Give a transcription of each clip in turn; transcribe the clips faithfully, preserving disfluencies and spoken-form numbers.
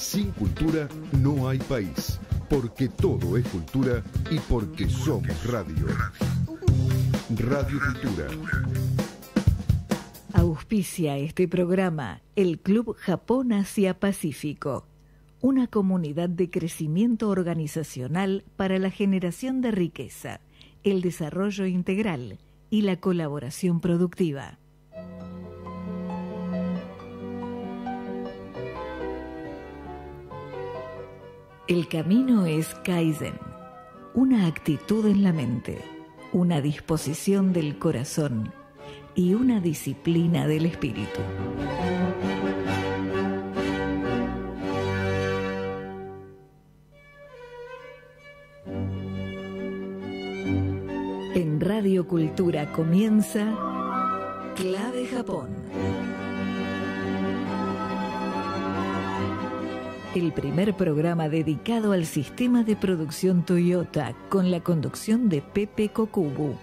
Sin cultura no hay país, porque todo es cultura y porque somos radio. Radio Cultura. Auspicia este programa el Club Japón Asia Pacífico, una comunidad de crecimiento organizacional para la generación de riqueza, el desarrollo integral y la colaboración productiva. El camino es Kaizen, una actitud en la mente, una disposición del corazón y una disciplina del espíritu. En Radio Cultura comienza Clave Japón. El primer programa dedicado al sistema de producción Toyota con la conducción de Pepe Kokubu.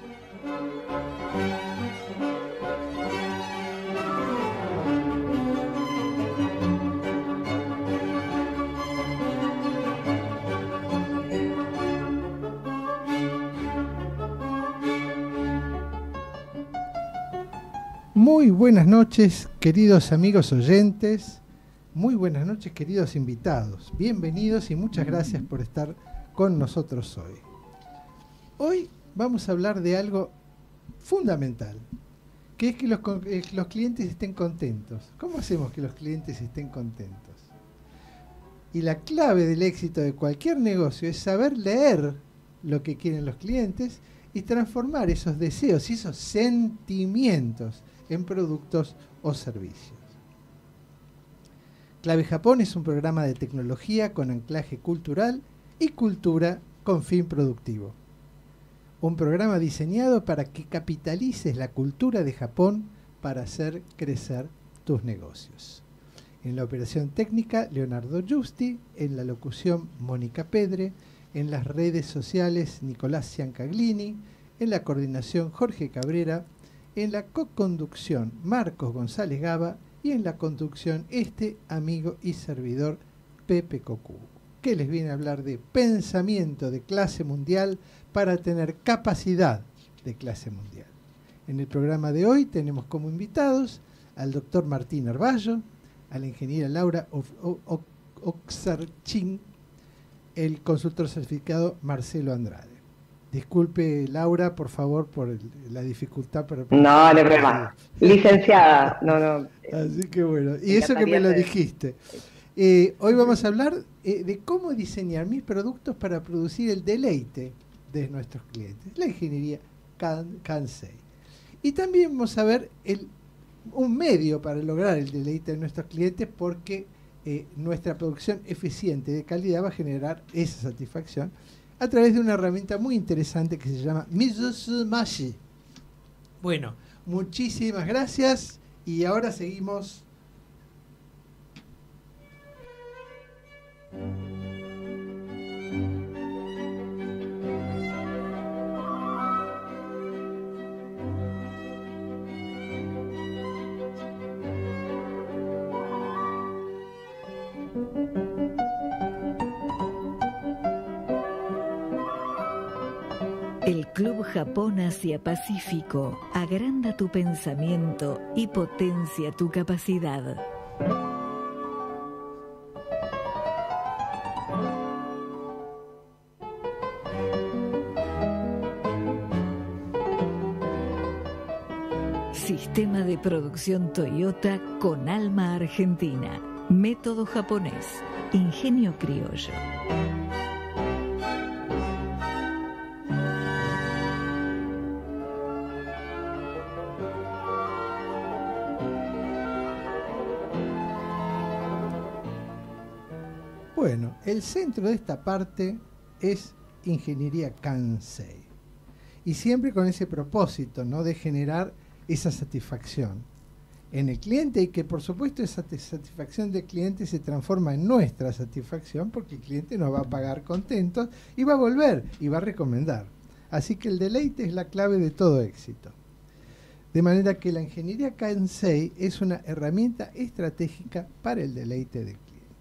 Muy buenas noches, queridos amigos oyentes. Muy buenas noches, queridos invitados. Bienvenidos y muchas gracias por estar con nosotros hoy. Hoy vamos a hablar de algo fundamental, que es que los, eh, los clientes estén contentos. ¿Cómo hacemos que los clientes estén contentos? Y la clave del éxito de cualquier negocio es saber leer lo que quieren los clientes y transformar esos deseos y esos sentimientos en productos o servicios. Clave Japón es un programa de tecnología con anclaje cultural y cultura con fin productivo. Un programa diseñado para que capitalices la cultura de Japón para hacer crecer tus negocios. En la operación técnica, Leonardo Giusti, en la locución, Mónica Pedre, en las redes sociales, Nicolás Ciancaglini, en la coordinación, Jorge Cabrera, en la co-conducción, Marcos González Gaba, y en la conducción este amigo y servidor Pepe Kokubu, que les viene a hablar de pensamiento de clase mundial para tener capacidad de clase mundial. En el programa de hoy tenemos como invitados al doctor Martín Arballo, a la ingeniera Laura Oxarchin, el consultor certificado Marcelo Andrade. Disculpe, Laura, por favor, por el, la dificultad. Para no, no hay problema. Licenciada, no, no. Así que bueno, y eso que me lo dijiste. Eh, hoy vamos a hablar eh, de cómo diseñar mis productos para producir el deleite de nuestros clientes, la ingeniería Kansei. Y también vamos a ver el, un medio para lograr el deleite de nuestros clientes, porque eh, nuestra producción eficiente de calidad va a generar esa satisfacción a través de una herramienta muy interesante que se llama Mizusumashi. Bueno, muchísimas gracias y ahora seguimos. El Club Japón Asia Pacífico agranda tu pensamiento y potencia tu capacidad. Sistema de producción Toyota con alma argentina. Método japonés. Ingenio criollo. Bueno, el centro de esta parte es Ingeniería Kansei. Y siempre con ese propósito, ¿no?, de generar esa satisfacción en el cliente, y que por supuesto esa satisfacción del cliente se transforma en nuestra satisfacción, porque el cliente nos va a pagar contentos y va a volver y va a recomendar. Así que el deleite es la clave de todo éxito. De manera que la Ingeniería Kansei es una herramienta estratégica para el deleite del cliente.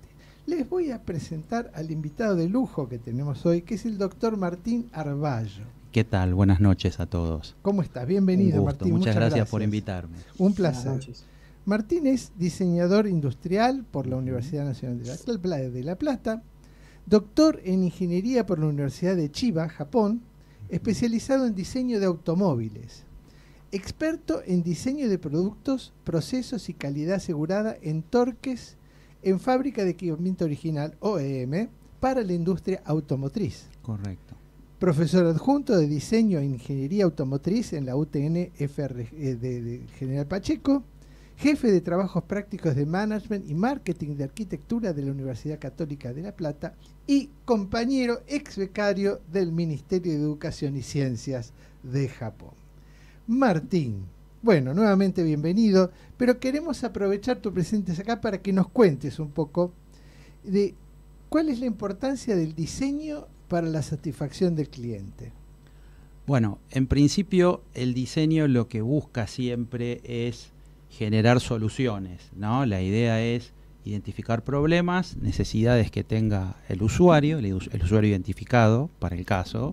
les voy a presentar al invitado de lujo que tenemos hoy, que es el doctor Martín Arballo. ¿Qué tal? Buenas noches a todos. ¿Cómo estás? Bienvenido, Un gusto. Martín. Muchas, Muchas gracias, gracias por invitarme. Un placer. Martín es diseñador industrial por la Universidad Nacional de La, de La Plata, doctor en ingeniería por la Universidad de Chiba, Japón, especializado en diseño de automóviles, experto en diseño de productos, procesos y calidad asegurada en torques en fábrica de equipamiento original O E M para la industria automotriz. Correcto. Profesor adjunto de diseño e ingeniería automotriz en la U T N F R de, de General Pacheco, jefe de trabajos prácticos de management y marketing de arquitectura de la Universidad Católica de La Plata y compañero ex becario del Ministerio de Educación y Ciencias de Japón. Martín, bueno, nuevamente bienvenido, pero queremos aprovechar tu presencia acá para que nos cuentes un poco de cuál es la importancia del diseño para la satisfacción del cliente. Bueno, en principio el diseño lo que busca siempre es generar soluciones, ¿no? La idea es identificar problemas, necesidades que tenga el usuario, el, el usuario identificado para el caso,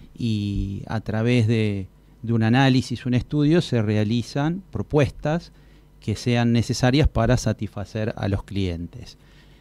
y a través de, de un análisis, un estudio, se realizan propuestas que sean necesarias para satisfacer a los clientes.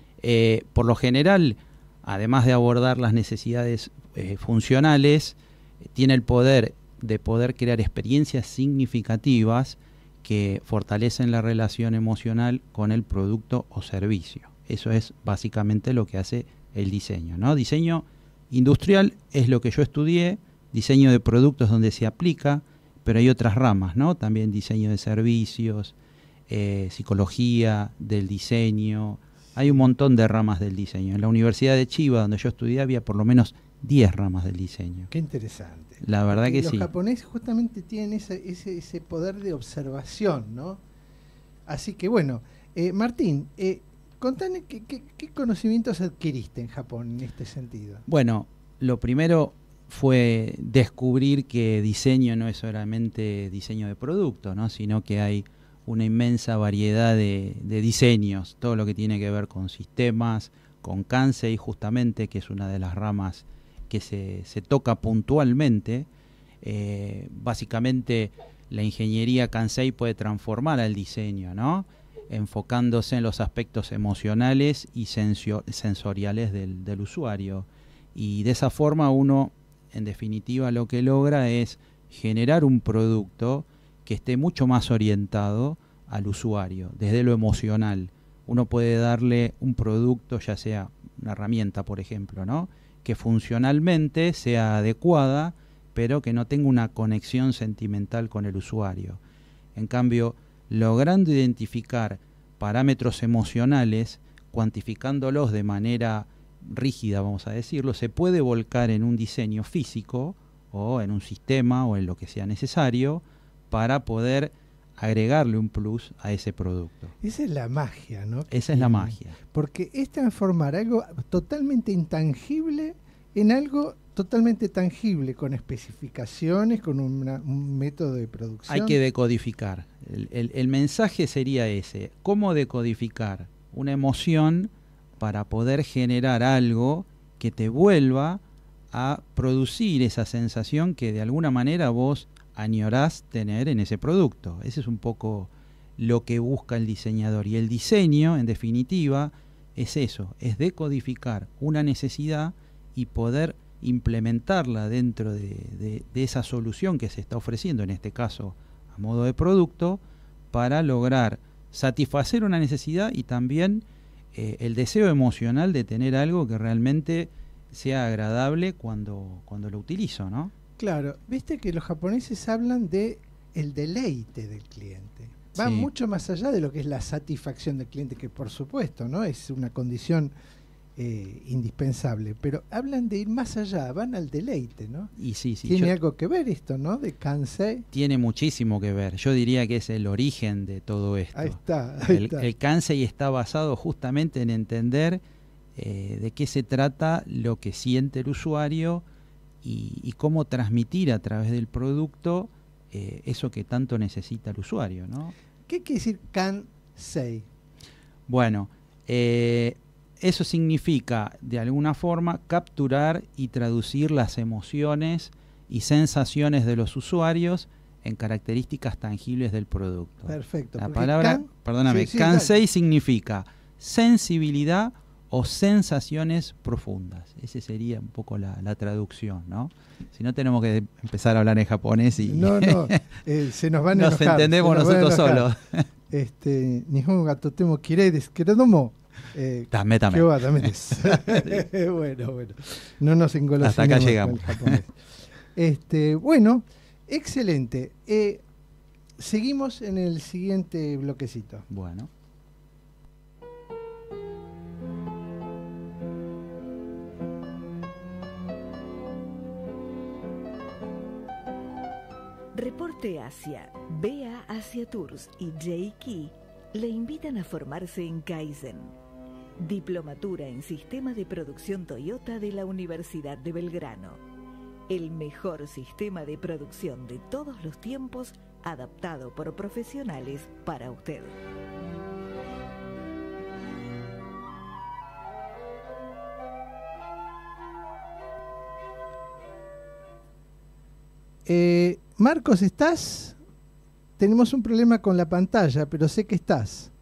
Eh, por lo general, además de abordar las necesidades eh, funcionales, tiene el poder de poder crear experiencias significativas que fortalecen la relación emocional con el producto o servicio. Eso es básicamente lo que hace el diseño, ¿no? Diseño industrial es lo que yo estudié, diseño de productos donde se aplica, pero hay otras ramas, ¿no? También diseño de servicios, eh, psicología del diseño. Hay un montón de ramas del diseño. En la Universidad de Chiba, donde yo estudié, había por lo menos diez ramas del diseño. Qué interesante. La verdad Porque que los sí. Los japoneses justamente tienen ese, ese, ese poder de observación, ¿no? Así que bueno, eh, Martín, eh, contame qué, qué, qué conocimientos adquiriste en Japón en este sentido. Bueno, lo primero fue descubrir que diseño no es solamente diseño de producto, ¿no? Sino que hay una inmensa variedad de, de diseños, todo lo que tiene que ver con sistemas, con Kansei justamente, que es una de las ramas que se, se toca puntualmente. Eh, básicamente la ingeniería Kansei puede transformar al diseño, ¿no? Enfocándose en los aspectos emocionales y sensio, sensoriales del, del usuario. Y de esa forma uno, en definitiva, lo que logra es generar un producto que esté mucho más orientado al usuario, desde lo emocional. Uno puede darle un producto, ya sea una herramienta, por ejemplo, ¿no? Que funcionalmente sea adecuada, pero que no tenga una conexión sentimental con el usuario. En cambio, logrando identificar parámetros emocionales, cuantificándolos de manera rígida, vamos a decirlo, se puede volcar en un diseño físico o en un sistema o en lo que sea necesario para poder agregarle un plus a ese producto. Esa es la magia, ¿no? Esa es la magia. Porque es transformar algo totalmente intangible en algo totalmente tangible, con especificaciones, con una, un método de producción. Hay que decodificar. El, el, el mensaje sería ese. ¿Cómo decodificar una emoción para poder generar algo que te vuelva a producir esa sensación que de alguna manera vos añorás tener en ese producto? Ese es un poco lo que busca el diseñador. Y el diseño, en definitiva, es eso, es decodificar una necesidad y poder implementarla dentro de, de, de esa solución que se está ofreciendo, en este caso a modo de producto, para lograr satisfacer una necesidad y también eh, el deseo emocional de tener algo que realmente sea agradable cuando, cuando lo utilizo, ¿no? Claro, viste que los japoneses hablan de el deleite del cliente. Va Sí. mucho más allá de lo que es la satisfacción del cliente, que por supuesto, ¿no? Es una condición eh, indispensable, pero hablan de ir más allá, van al deleite, ¿no? Y sí, sí, Tiene yo- algo que ver esto, ¿no? De Kansei. tiene muchísimo que ver. Yo diría que es el origen de todo esto. Ahí está, ahí El, está. el Kansei está basado justamente en entender eh, de qué se trata lo que siente el usuario y, y cómo transmitir a través del producto eh, eso que tanto necesita el usuario, ¿no? ¿Qué quiere decir Kansei? Bueno, eh, eso significa, de alguna forma, capturar y traducir las emociones y sensaciones de los usuarios en características tangibles del producto. Perfecto. La palabra, can, perdóname, sí, sí, Kansei significa sensibilidad o sensaciones profundas. Esa sería un poco la, la traducción, ¿no? Si no, tenemos que empezar a hablar en japonés y no, no, eh, se nos van a nos enojar, entendemos nos nosotros solos. Este, Nihon ga totemo kirei desu keredomo, eh, También, también. kyo wa dame desu. Bueno, bueno. No nos engolosinemos. Hasta acá llegamos. Con el japonés. Este, bueno, excelente. Eh, seguimos en el siguiente bloquecito. Bueno. Reporte Asia, B A Asia Tours y J Key le invitan a formarse en Kaizen, Diplomatura en Sistema de Producción Toyota de la Universidad de Belgrano. El mejor sistema de producción de todos los tiempos, adaptado por profesionales para usted. Eh, Marcos, ¿estás? Tenemos un problema con la pantalla, pero sé que estás.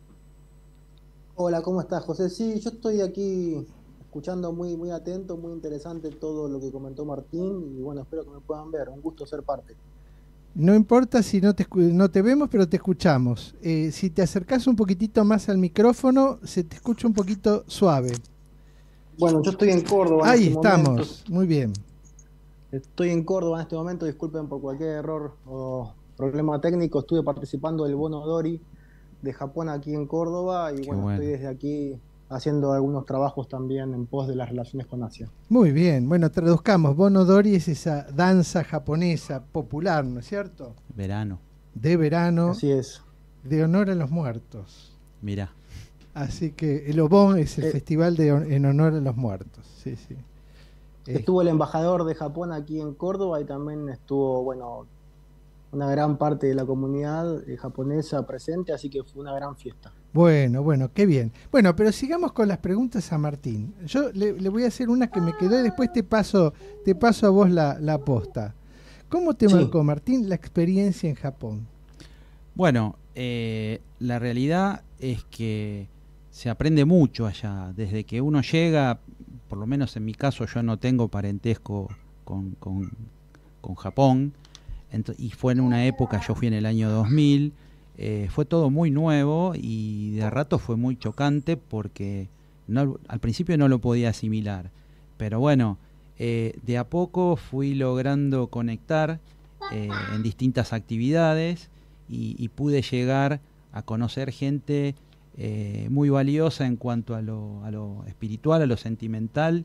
Hola, ¿cómo estás, José? Sí, yo estoy aquí escuchando muy, muy atento, muy interesante todo lo que comentó Martín y bueno, espero que me puedan ver. Un gusto ser parte. No importa si no te, no te vemos, pero te escuchamos. Eh, si te acercás un poquitito más al micrófono, se te escucha un poquito suave. Bueno, yo estoy en Córdoba. Ahí en este estamos, momento. Muy bien. Estoy en Córdoba en este momento, disculpen por cualquier error o problema técnico. Estuve participando del Bono Dori de Japón aquí en Córdoba y bueno, bueno, estoy desde aquí haciendo algunos trabajos también en pos de las relaciones con Asia. Muy bien, bueno, traduzcamos. Bono Dori es esa danza japonesa popular, ¿no es cierto? Verano. De verano, Así es. de honor a los muertos. Mirá. Así que el Obon es el Eh, festival de, en honor a los muertos. Sí, sí. Estuvo el embajador de Japón aquí en Córdoba y también estuvo, bueno, una gran parte de la comunidad eh, japonesa presente, así que fue una gran fiesta. Bueno, bueno, qué bien. Bueno, pero sigamos con las preguntas a Martín. Yo le, le voy a hacer una que me quedó y después te paso, te paso a vos la, la posta. ¿Cómo te Sí. marcó, Martín, la experiencia en Japón? Bueno, eh, la realidad es que se aprende mucho allá. Desde que uno llega, por lo menos en mi caso, yo no tengo parentesco con, con, con Japón, ent- y fue en una época, yo fui en el año dos mil, eh, fue todo muy nuevo y de a rato fue muy chocante porque no, al principio no lo podía asimilar. Pero bueno, eh, de a poco fui logrando conectar eh, en distintas actividades y, y pude llegar a conocer gente eh, muy valiosa en cuanto a lo, a lo espiritual, a lo sentimental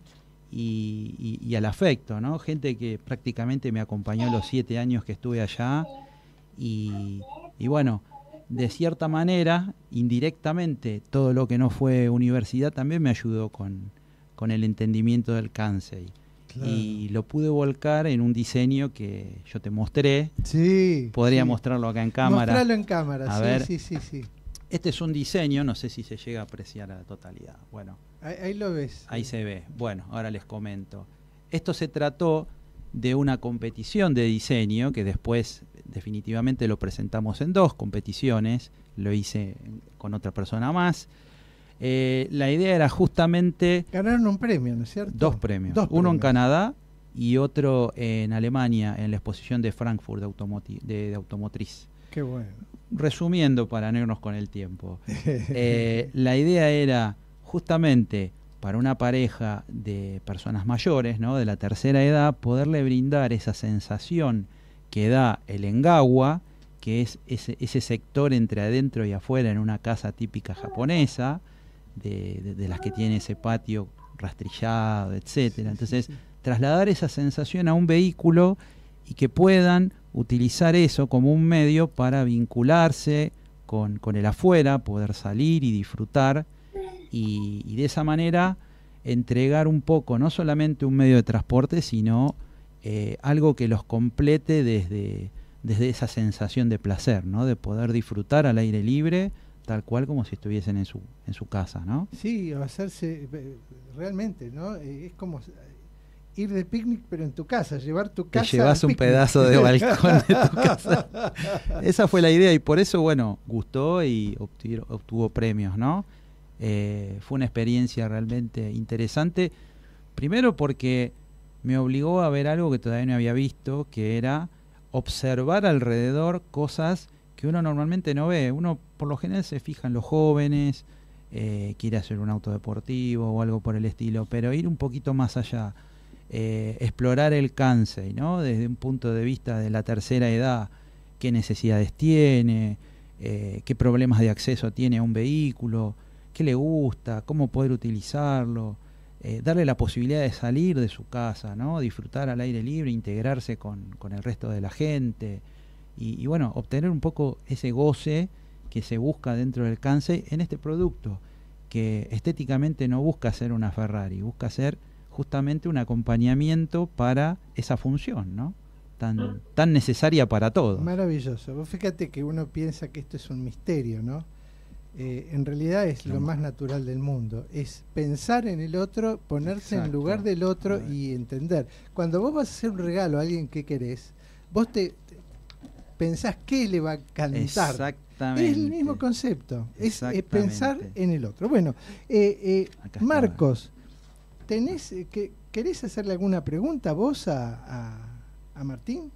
y, y, y al afecto, ¿no? Gente que prácticamente me acompañó los siete años que estuve allá y, y bueno, de cierta manera, indirectamente, todo lo que no fue universidad también me ayudó con, con el entendimiento del Kansei. Claro. Y lo pude volcar en un diseño que yo te mostré. Sí. Podría sí. mostrarlo acá en cámara. Mostralo en cámara, A sí, ver. sí, sí, sí. Este es un diseño, no sé si se llega a apreciar a la totalidad. Bueno, Ahí, ahí lo ves. ahí se ve. Bueno, ahora les comento. Esto se trató de una competición de diseño que después definitivamente lo presentamos en dos competiciones. Lo hice con otra persona más. Eh, la idea era justamente Ganaron un premio, ¿no es cierto? dos premios. Dos Uno en premios. Canadá y otro en Alemania en la exposición de Frankfurt de, automoti- de, de automotriz. Qué bueno. Resumiendo, para no irnos con el tiempo, eh, la idea era justamente para una pareja de personas mayores, ¿no?, de la tercera edad, poderle brindar esa sensación que da el engawa, que es ese, ese sector entre adentro y afuera en una casa típica japonesa, de, de, de las que tiene ese patio rastrillado, etcétera. Entonces, trasladar esa sensación a un vehículo y que puedan utilizar eso como un medio para vincularse con, con el afuera, poder salir y disfrutar y, y de esa manera entregar un poco, no solamente un medio de transporte, sino eh, algo que los complete desde, desde esa sensación de placer, ¿no?, de poder disfrutar al aire libre, tal cual como si estuviesen en su, en su casa, ¿no? Sí, o hacerse, realmente, ¿no? Es como ir de picnic pero en tu casa, llevar tu casa. Te llevas un picnic. pedazo de balcón de tu casa. Esa fue la idea y por eso, bueno, gustó y obtuvo, obtuvo premios, ¿no? Eh, fue una experiencia realmente interesante. Primero porque me obligó a ver algo que todavía no había visto, que era observar alrededor cosas que uno normalmente no ve. Uno por lo general se fija en los jóvenes, eh, quiere hacer un auto deportivo o algo por el estilo, pero ir un poquito más allá, eh, explorar el Kansei, ¿no? Desde un punto de vista de la tercera edad, qué necesidades tiene, eh, qué problemas de acceso tiene a un vehículo, qué le gusta, cómo poder utilizarlo, eh, darle la posibilidad de salir de su casa, ¿no? Disfrutar al aire libre, integrarse con, con el resto de la gente y, y bueno, obtener un poco ese goce que se busca dentro del Kansei en este producto, que estéticamente no busca ser una Ferrari, busca ser justamente un acompañamiento para esa función, ¿no? Tan, tan necesaria para todos. Maravilloso. Vos fíjate que uno piensa que esto es un misterio, ¿no? Eh, en realidad es lo más natural del mundo, es pensar en el otro, ponerse Exacto. en lugar del otro y entender. Cuando vos vas a hacer un regalo a alguien que querés, vos te, te pensás qué le va a cantar. Exactamente. Es el mismo concepto, es, es pensar en el otro. Bueno, eh, eh, Marcos, tenés eh, que, ¿querés hacerle alguna pregunta vos a, a, a Martín?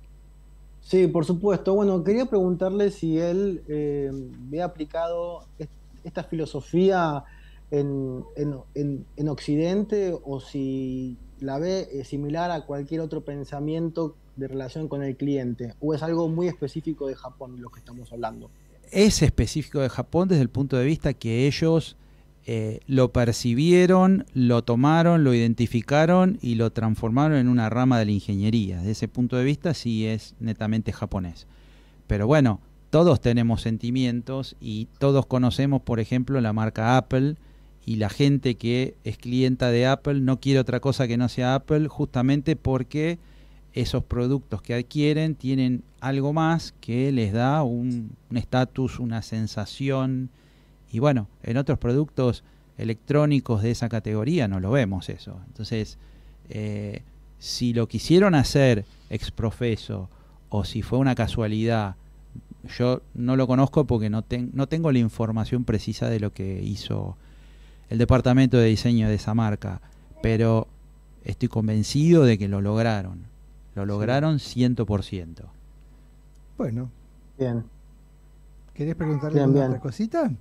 Sí, por supuesto. Bueno, quería preguntarle si él eh, ve aplicado est esta filosofía en, en, en, en Occidente o si la ve eh, similar a cualquier otro pensamiento de relación con el cliente, o es algo muy específico de Japón lo que estamos hablando. Es específico de Japón desde el punto de vista que ellos eh, lo percibieron, lo tomaron, lo identificaron y lo transformaron en una rama de la ingeniería. Desde ese punto de vista sí es netamente japonés. Pero bueno, todos tenemos sentimientos y todos conocemos, por ejemplo, la marca Apple, y la gente que es clienta de Apple no quiere otra cosa que no sea Apple, justamente porque esos productos que adquieren tienen algo más que les da un estatus, una sensación. Y bueno, en otros productos electrónicos de esa categoría no lo vemos eso. Entonces, eh, si lo quisieron hacer ex profeso o si fue una casualidad, yo no lo conozco porque no, ten, no tengo la información precisa de lo que hizo el departamento de diseño de esa marca, pero estoy convencido de que lo lograron. Lo lograron ciento por ciento. Bueno. Bien. ¿Querés preguntarle bien, alguna bien. otra cosita?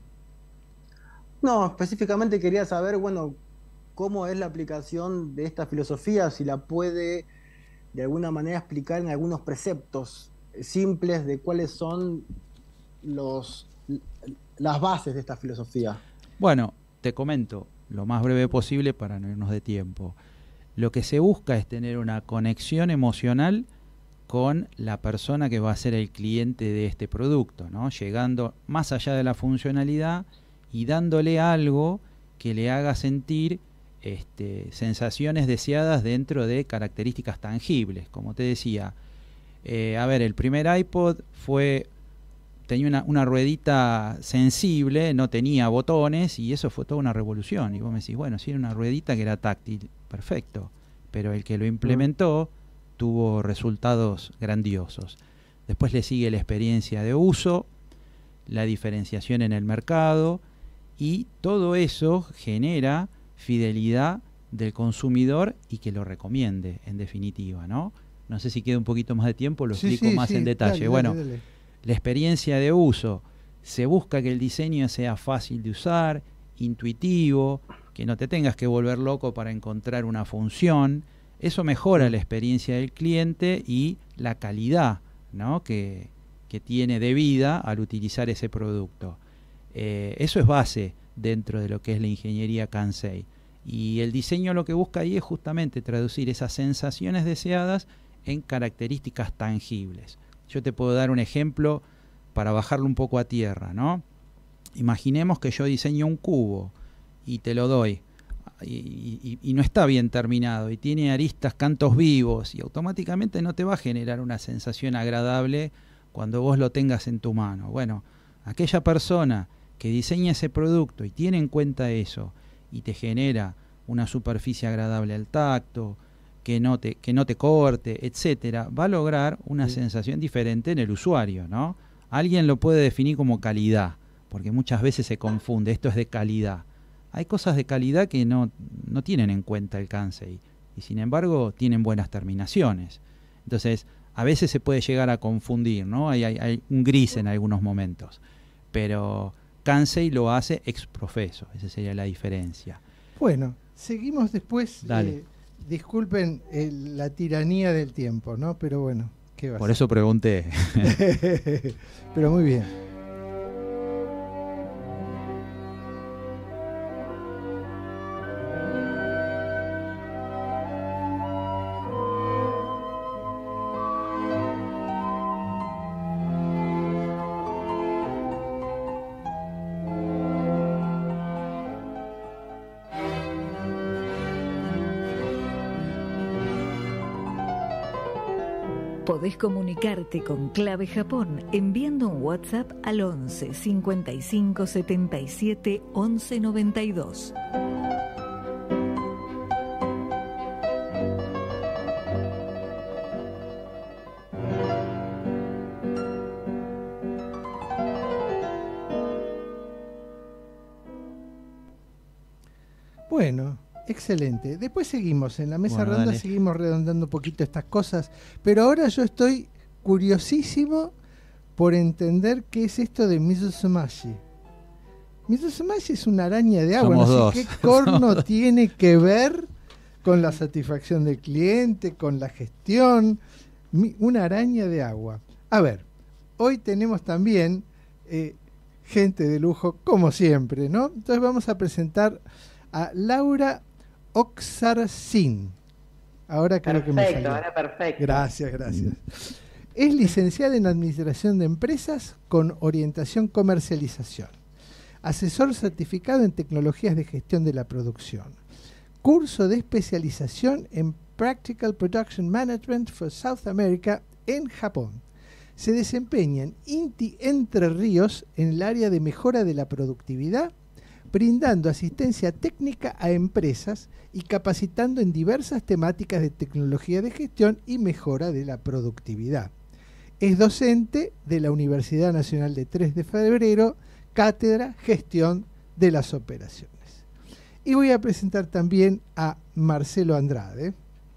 No, específicamente quería saber, bueno, cómo es la aplicación de esta filosofía, si la puede de alguna manera explicar en algunos preceptos simples de cuáles son los las bases de esta filosofía. Bueno, te comento lo más breve posible para no irnos de tiempo. Lo que se busca es tener una conexión emocional con la persona que va a ser el cliente de este producto, ¿no? Llegando más allá de la funcionalidad y dándole algo que le haga sentir este, sensaciones deseadas dentro de características tangibles. Como te decía, eh, a ver, el primer iPod fue tenía una, una ruedita sensible, no tenía botones y eso fue toda una revolución. Y vos me decís, bueno, si era una ruedita que era táctil, perfecto, pero el que lo implementó tuvo resultados grandiosos. Después le sigue la experiencia de uso, la diferenciación en el mercado y todo eso genera fidelidad del consumidor y que lo recomiende, en definitiva, ¿no? No sé si queda un poquito más de tiempo, lo sí, explico sí, más sí, en detalle. Dale, bueno, dale, dale. La experiencia de uso, se busca que el diseño sea fácil de usar, intuitivo, que no te tengas que volver loco para encontrar una función. Eso mejora la experiencia del cliente y la calidad, ¿no? que, que tiene de vida al utilizar ese producto. Eh, eso es base dentro de lo que es la ingeniería Kansei. Y el diseño lo que busca ahí es justamente traducir esas sensaciones deseadas en características tangibles. Yo te puedo dar un ejemplo para bajarlo un poco a tierra, ¿no? Imaginemos que yo diseño un cubo y te lo doy y, y, y no está bien terminado y tiene aristas, cantos vivos y automáticamente no te va a generar una sensación agradable cuando vos lo tengas en tu mano. Bueno, aquella persona que diseña ese producto y tiene en cuenta eso y te genera una superficie agradable al tacto, que no te, que no te corte, etcétera, va a lograr una sí. sensación diferente en el usuario, ¿no? Alguien lo puede definir como calidad, porque muchas veces se confunde, esto es de calidad. Hay cosas de calidad que no, no tienen en cuenta el Kansei y sin embargo tienen buenas terminaciones. Entonces, a veces se puede llegar a confundir, ¿no? Hay, hay, hay un gris en algunos momentos, pero Kansei lo hace ex profeso, esa sería la diferencia. Bueno, seguimos después. Dale. Eh, disculpen el, la tiranía del tiempo, ¿no? Pero bueno, ¿qué va a Por ser? eso pregunté. Pero muy bien. Podés comunicarte con Clave Japón enviando un WhatsApp al once cincuenta y cinco setenta y siete once noventa y dos. Bueno, excelente. Después seguimos en la mesa Bueno, redonda, dale. seguimos redondando un poquito estas cosas, pero ahora yo estoy curiosísimo por entender qué es esto de Mizusumashi. Mizusumashi es una araña de agua, Somos no dos. sé qué corno tiene que ver con la satisfacción del cliente, con la gestión. Mi- una araña de agua. A ver, hoy tenemos también eh, gente de lujo, como siempre, ¿no? Entonces vamos a presentar a Laura Oxarcin. Ahora creo que me Perfecto, salió. ahora perfecto. Gracias, gracias. Es licenciada en Administración de Empresas con orientación comercialización. Asesor certificado en Tecnologías de Gestión de la Producción. Curso de especialización en Practical Production Management for South America en Japón. Se desempeña en INTI Entre Ríos en el área de mejora de la productividad, brindando asistencia técnica a empresas y capacitando en diversas temáticas de tecnología de gestión y mejora de la productividad. Es docente de la Universidad Nacional de tres de Febrero, Cátedra Gestión de las Operaciones. Y voy a presentar también a Marcelo Andrade,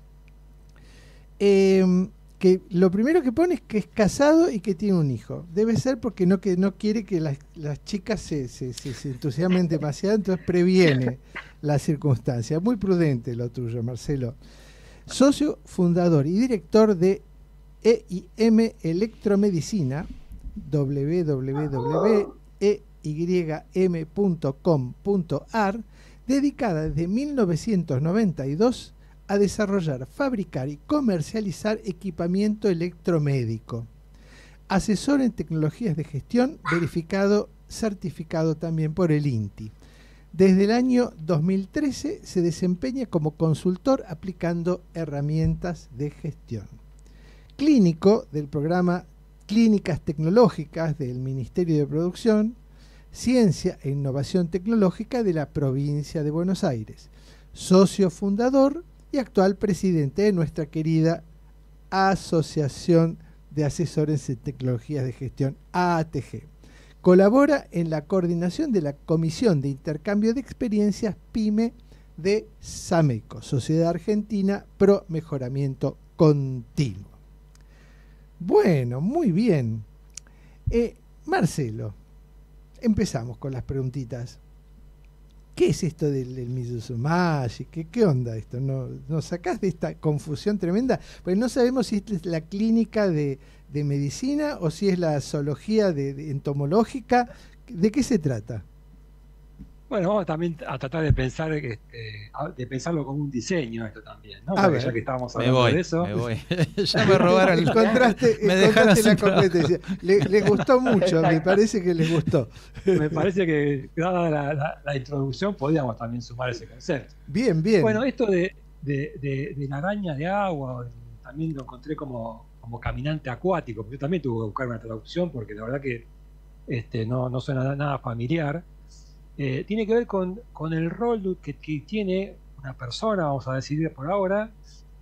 eh, que lo primero que pone es que es casado y que tiene un hijo. Debe ser porque no, que no quiere que las, las chicas se, se, se, se entusiasmen demasiado, entonces previene la circunstancia. Muy prudente lo tuyo, Marcelo. Socio fundador y director de E I M Electromedicina, w w w punto e y m punto com punto a r, dedicada desde mil novecientos noventa y dos a desarrollar, fabricar y comercializar equipamiento electromédico. Asesor en tecnologías de gestión, verificado, certificado también por el INTI. Desde el año dos mil trece se desempeña como consultor aplicando herramientas de gestión. Clínico del programa Clínicas Tecnológicas del Ministerio de Producción, Ciencia e Innovación Tecnológica de la Provincia de Buenos Aires. Socio fundador y actual presidente de nuestra querida Asociación de Asesores en Tecnologías de Gestión, A A T G. Colabora en la coordinación de la Comisión de Intercambio de Experiencias PYME de SAMECO, Sociedad Argentina Pro Mejoramiento Continuo. Bueno, muy bien. Eh, Marcelo, empezamos con las preguntitas. ¿Qué es esto del, del Mizusumashi? ¿Qué, ¿Qué onda esto? ¿No, ¿Nos sacás de esta confusión tremenda? Pues no sabemos si es la clínica de, de medicina o si es la zoología de, de entomológica. ¿De qué se trata? Bueno, vamos también a tratar de pensar eh, de pensarlo como un diseño esto también, ¿no? A Porque ver. ya que estábamos Me hablando voy, de eso. me voy. Ya me robaron el Encontraste, me encontraste dejaron la sin trabajo. competencia. Le, les gustó mucho, me parece que les gustó. Me parece que, dada la, la, la introducción, podíamos también sumar ese concepto. Bien, bien. Bueno, esto de, de, de, de la araña de agua, también lo encontré como, como caminante acuático, porque yo también tuve que buscar una traducción, porque la verdad que este, no, no suena nada familiar, eh, tiene que ver con, con el rol que, que tiene una persona, vamos a decir por ahora,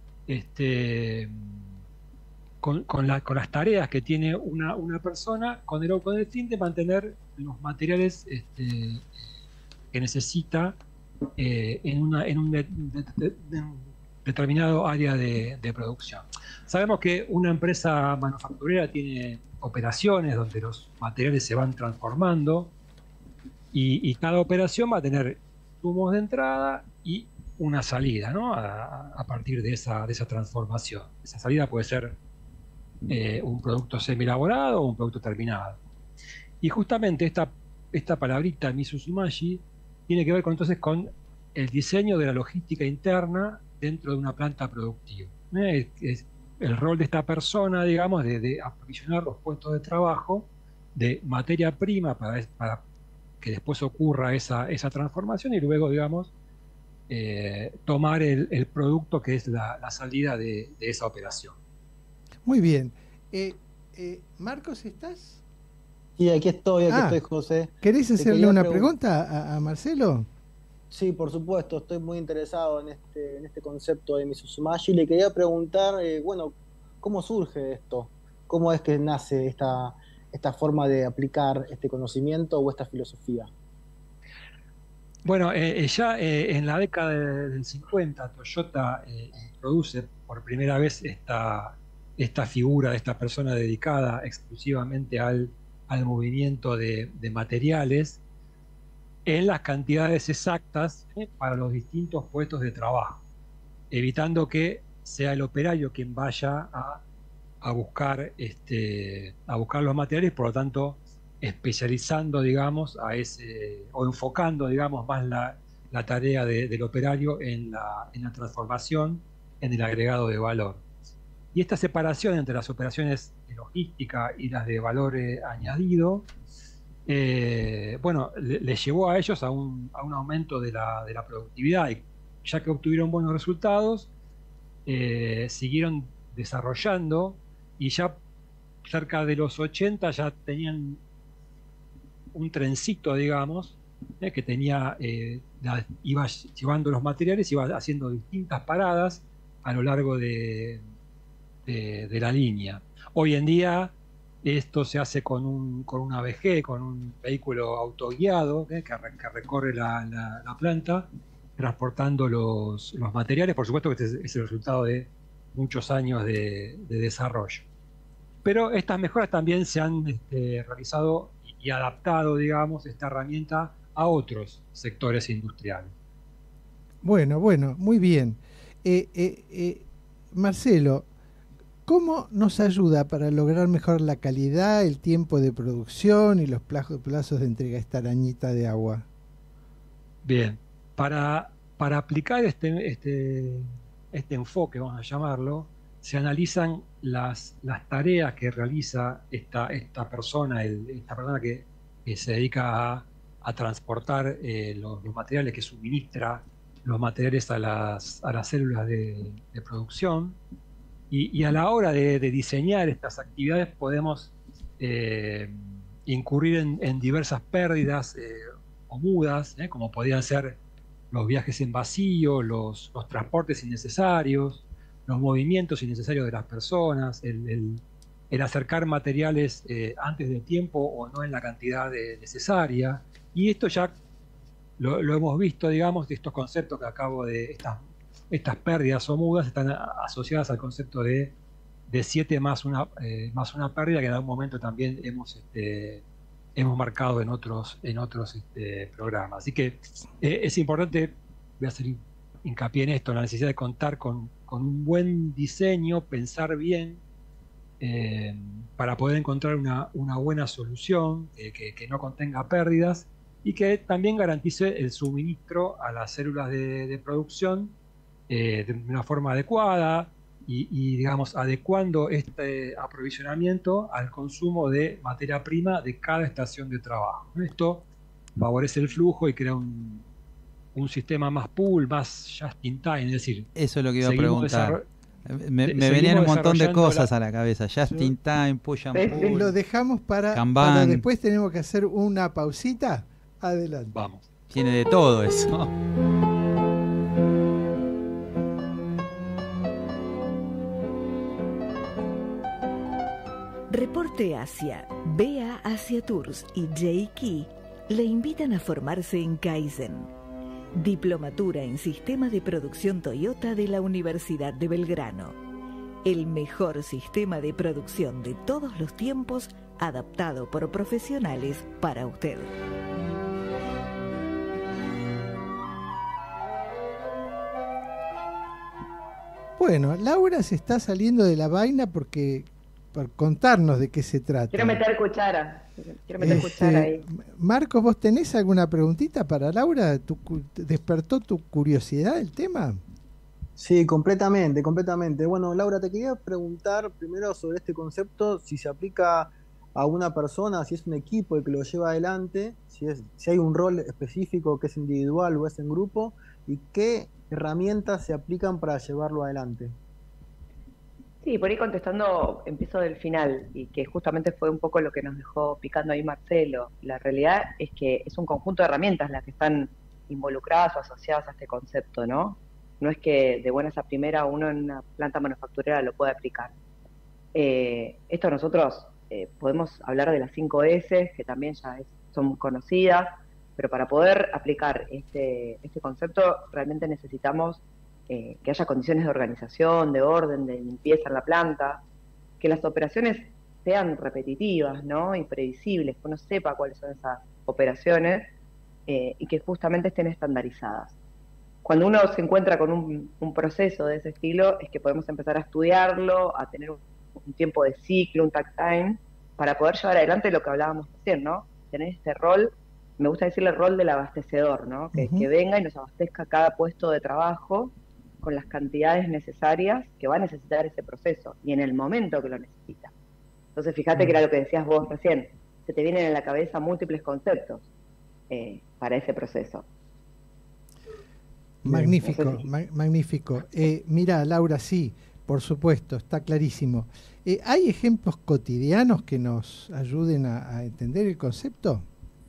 este, con, con, la, con las tareas que tiene una, una persona con el, con el fin de mantener los materiales este, que necesita eh, en, una, en un de, de, de, de un determinado área de, de producción. Sabemos que una empresa manufacturera tiene operaciones donde los materiales se van transformando y, y cada operación va a tener insumos de entrada y una salida, ¿no? a, a partir de esa, de esa transformación. Esa salida puede ser eh, un producto semi-elaborado o un producto terminado. Y justamente esta, esta palabrita Mizusumashi tiene que ver con, entonces con el diseño de la logística interna dentro de una planta productiva. ¿Eh? Es, es el rol de esta persona, digamos, de, de aprovisionar los puestos de trabajo de materia prima para, para que después ocurra esa, esa transformación y luego, digamos, eh, tomar el, el producto que es la, la salida de, de esa operación. Muy bien. Eh, eh, Marcos, ¿estás? Sí, aquí estoy, aquí ah, estoy, José. ¿Querés hacerle una pregunta a, a Marcelo? Sí, por supuesto, estoy muy interesado en este, en este concepto de Mizusumashi. Le quería preguntar, eh, bueno, ¿cómo surge esto? ¿Cómo es que nace esta, esta forma de aplicar este conocimiento o esta filosofía? Bueno, eh, ya eh, en la década del cincuenta, Toyota eh, introduce por primera vez esta, esta figura de esta persona dedicada exclusivamente al, al movimiento de, de materiales en las cantidades exactas eh, para los distintos puestos de trabajo, evitando que sea el operario quien vaya a, a buscar este, a buscar los materiales, por lo tanto especializando, digamos, a ese, o enfocando, digamos, más la, la tarea de, del operario en la, en la transformación, en el agregado de valor. Y esta separación entre las operaciones de logística y las de valor eh, añadido, Eh, bueno, le, le llevó a ellos a un, a un aumento de la, de la productividad, y ya que obtuvieron buenos resultados, eh, siguieron desarrollando y ya cerca de los ochenta ya tenían un trencito, digamos, eh, que tenía, eh, la, iba llevando los materiales, iba haciendo distintas paradas a lo largo de, de, de la línea. Hoy en día esto se hace con, un, con una V G, con un vehículo autoguiado eh, que, re, que recorre la, la, la planta, transportando los, los materiales. Por supuesto que este es el resultado de muchos años de, de desarrollo. Pero estas mejoras también se han este, realizado y, y adaptado, digamos, esta herramienta a otros sectores industriales. Bueno, bueno, muy bien. Eh, eh, eh, Marcelo, ¿cómo nos ayuda para lograr mejor la calidad, el tiempo de producción y los plazos de entrega esta arañita de agua? Bien, para, para aplicar este, este, este enfoque, vamos a llamarlo, se analizan las, las tareas que realiza esta, esta persona, el, esta persona que, que se dedica a, a transportar eh, los, los materiales, que suministra los materiales a las, a las células de, de producción. Y, y a la hora de, de diseñar estas actividades podemos eh, incurrir en, en diversas pérdidas eh, o mudas, eh, como podían ser los viajes en vacío, los, los transportes innecesarios, los movimientos innecesarios de las personas, el, el, el acercar materiales eh, antes de tiempo o no en la cantidad de, necesaria. Y esto ya lo, lo hemos visto, digamos, de estos conceptos que acabo de... Estas, Estas pérdidas o mudas están asociadas al concepto de, de siete más una, eh, más una pérdida, que en algún momento también hemos, este, hemos marcado en otros, en otros este, programas. Así que eh, es importante, voy a hacer hincapié en esto, la necesidad de contar con, con un buen diseño, pensar bien, eh, para poder encontrar una, una buena solución eh, que, que no contenga pérdidas y que también garantice el suministro a las células de, de producción Eh, de una forma adecuada y, y, digamos, adecuando este aprovisionamiento al consumo de materia prima de cada estación de trabajo. Esto favorece el flujo y crea un, un sistema más pool, más just in time, es decir... Eso es lo que iba a preguntar. Me, de- me venían un montón de desarrollando cosas la- a la cabeza. Just in time, push and Sí, sí. pull. Lo dejamos para, Kanban. para después tenemos que hacer una pausita. Adelante. Vamos. Tiene de todo eso. Reporte Asia, B A Asia Tours y J Key le invitan a formarse en Kaizen, Diplomatura en Sistema de Producción Toyota de la Universidad de Belgrano. El mejor sistema de producción de todos los tiempos, adaptado por profesionales para usted. Bueno, Laura se está saliendo de la vaina porque por contarnos de qué se trata. Quiero meter cuchara. Quiero meter Este, cuchara ahí. Marcos, ¿vos tenés alguna preguntita para Laura? ¿Tu cu- ¿Despertó tu curiosidad el tema? Sí, completamente, completamente. Bueno, Laura, te quería preguntar primero sobre este concepto, si se aplica a una persona, si es un equipo el que lo lleva adelante, si es, si hay un rol específico que es individual o es en grupo, y qué herramientas se aplican para llevarlo adelante. Sí, por ahí contestando, empiezo del final, y que justamente fue un poco lo que nos dejó picando ahí Marcelo. La realidad es que es un conjunto de herramientas las que están involucradas o asociadas a este concepto, ¿no? No es que de buenas a primera uno en una planta manufacturera lo pueda aplicar. Eh, esto nosotros eh, podemos hablar de las cinco S, que también ya es, son muy conocidas, pero para poder aplicar este, este concepto realmente necesitamos eh, que haya condiciones de organización, de orden, de limpieza en la planta, que las operaciones sean repetitivas, ¿no? Y previsibles, que uno sepa cuáles son esas operaciones eh, y que justamente estén estandarizadas. Cuando uno se encuentra con un, un proceso de ese estilo, es que podemos empezar a estudiarlo, a tener un, un tiempo de ciclo, un tag time, para poder llevar adelante lo que hablábamos recién, ¿no? Tener este rol, me gusta decirle el rol del abastecedor, ¿no? Que, Ujú. que venga y nos abastezca cada puesto de trabajo con las cantidades necesarias que va a necesitar ese proceso y en el momento que lo necesita. Entonces, fíjate que era lo que decías vos recién, se te vienen en la cabeza múltiples conceptos eh, para ese proceso. Magnífico, No sé si- ma- magnífico. Eh, mira, Laura, sí, por supuesto, está clarísimo. Eh, ¿Hay ejemplos cotidianos que nos ayuden a, a entender el concepto?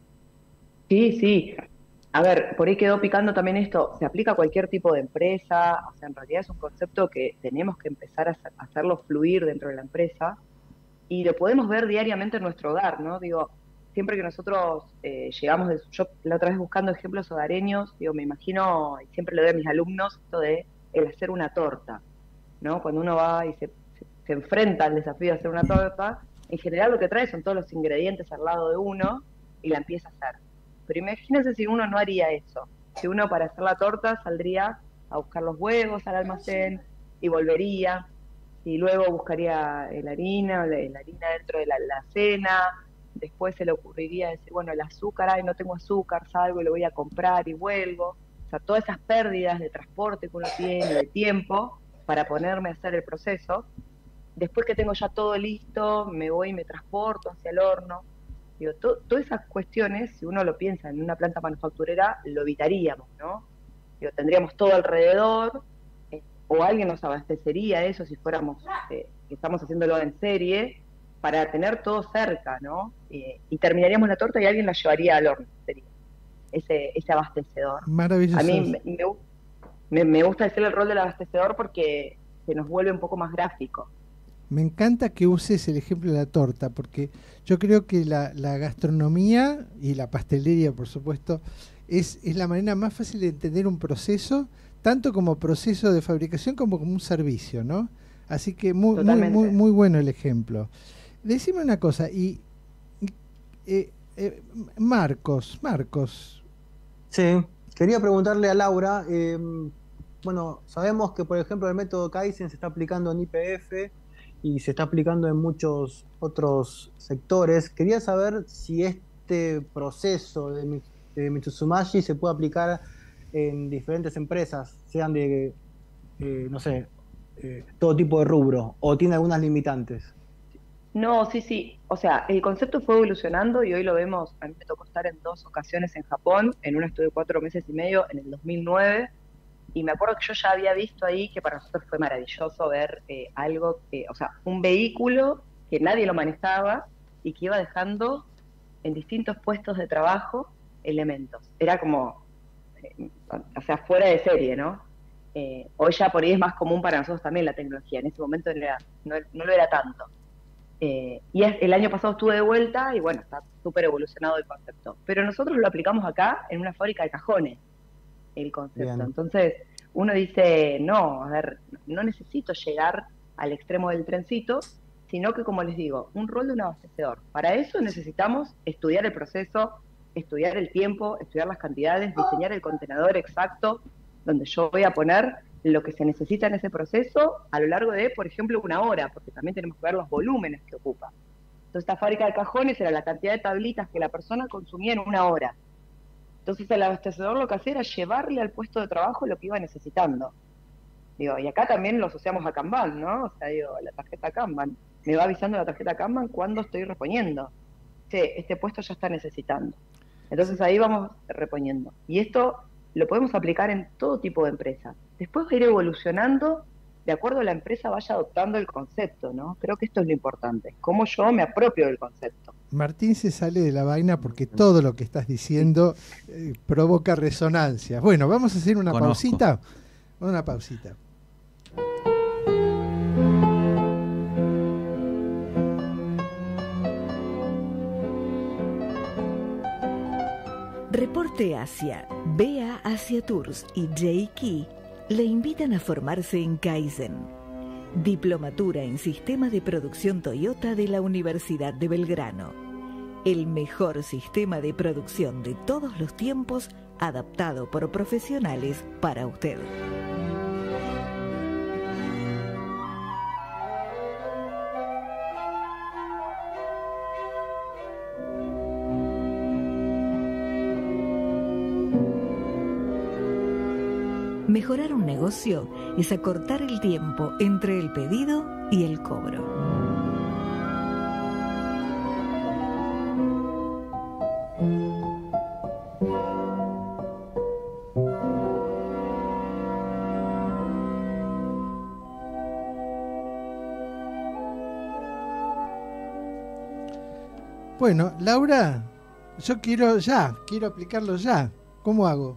Sí, sí. A ver, por ahí quedó picando también esto, se aplica a cualquier tipo de empresa, o sea, en realidad es un concepto que tenemos que empezar a hacer- a hacerlo fluir dentro de la empresa y lo podemos ver diariamente en nuestro hogar, ¿no? Digo, siempre que nosotros eh, llegamos, de, yo la otra vez buscando ejemplos hogareños, digo, me imagino, y siempre le doy a mis alumnos, esto de el hacer una torta, ¿no? Cuando uno va y se, se, se enfrenta al desafío de hacer una torta, en general lo que trae son todos los ingredientes al lado de uno y la empieza a hacer. Pero imagínense si uno no haría eso, si uno para hacer la torta saldría a buscar los huevos al almacén y volvería, y luego buscaría la harina, la, la harina dentro de la alacena, después se le ocurriría decir, bueno, el azúcar, ay, no tengo azúcar, salgo y lo voy a comprar y vuelvo. O sea, todas esas pérdidas de transporte que uno tiene, de tiempo, para ponerme a hacer el proceso. Después que tengo ya todo listo, me voy y me transporto hacia el horno. Digo, to, todas esas cuestiones, si uno lo piensa en una planta manufacturera, lo evitaríamos, ¿no? Digo, tendríamos todo alrededor, eh, o alguien nos abastecería eso si fuéramos, eh, que estamos haciéndolo en serie, para tener todo cerca, ¿no? Eh, y terminaríamos la torta y alguien la llevaría al horno, sería ese, ese abastecedor. Maravilloso. A mí me, me, me, me gusta decir el rol del abastecedor porque se nos vuelve un poco más gráfico. Me encanta que uses el ejemplo de la torta, porque yo creo que la, la gastronomía y la pastelería, por supuesto, es, es la manera más fácil de entender un proceso, tanto como proceso de fabricación como como un servicio, ¿no? Así que muy, muy, Totalmente. muy, muy bueno el ejemplo. Decime una cosa, y eh, eh, Marcos, Marcos, Sí, quería preguntarle a Laura, eh, bueno, sabemos que por ejemplo el método Kaizen se está aplicando en I P F y se está aplicando en muchos otros sectores. Quería saber si este proceso de, Mi- de Mitsumashi se puede aplicar en diferentes empresas, sean de, eh, no sé, eh, todo tipo de rubro, o tiene algunas limitantes. No, sí, sí. O sea, el concepto fue evolucionando y hoy lo vemos. A mí me tocó estar en dos ocasiones en Japón. En una estuve cuatro meses y medio en el dos mil nueve y me acuerdo que yo ya había visto ahí que para nosotros fue maravilloso ver eh, algo, que, o sea, un vehículo que nadie lo manejaba y que iba dejando en distintos puestos de trabajo elementos. Era como, eh, o sea, fuera de serie, ¿no? Eh, hoy ya por ahí es más común para nosotros también la tecnología, en ese momento no, era, no, no lo era tanto. Eh, y es, el año pasado estuve de vuelta y bueno, está súper evolucionado el concepto. Pero nosotros lo aplicamos acá en una fábrica de cajones, el concepto. Bien. Entonces uno dice, no, a ver, no necesito llegar al extremo del trencito, sino que, como les digo, un rol de un abastecedor. Para eso necesitamos estudiar el proceso, estudiar el tiempo, estudiar las cantidades, diseñar el contenedor exacto donde yo voy a poner lo que se necesita en ese proceso a lo largo de, por ejemplo, una hora, porque también tenemos que ver los volúmenes que ocupa. Entonces, esta fábrica de cajones era la cantidad de tablitas que la persona consumía en una hora. Entonces, el abastecedor lo que hacía era llevarle al puesto de trabajo lo que iba necesitando. Digo, y acá también lo asociamos a Kanban, ¿no? O sea, digo, la tarjeta Kanban. Me va avisando la tarjeta Kanban cuando estoy reponiendo. Sí, este puesto ya está necesitando. Entonces, ahí vamos reponiendo. Y esto lo podemos aplicar en todo tipo de empresas. Después va a ir evolucionando de acuerdo a la empresa vaya adoptando el concepto, ¿no? Creo que esto es lo importante, cómo yo me apropio del concepto. Martín se sale de la vaina porque todo lo que estás diciendo eh, provoca resonancia. Bueno, vamos a hacer una Conozco. pausita. Una pausita. Reporte Asia, B A Asia Tours y J Key le invitan a formarse en Kaizen, Diplomatura en Sistema de Producción Toyota de la Universidad de Belgrano. El mejor sistema de producción de todos los tiempos, adaptado por profesionales para usted. Mejorar un negocio es acortar el tiempo entre el pedido y el cobro. Bueno, Laura, yo quiero ya, quiero aplicarlo ya. ¿Cómo hago?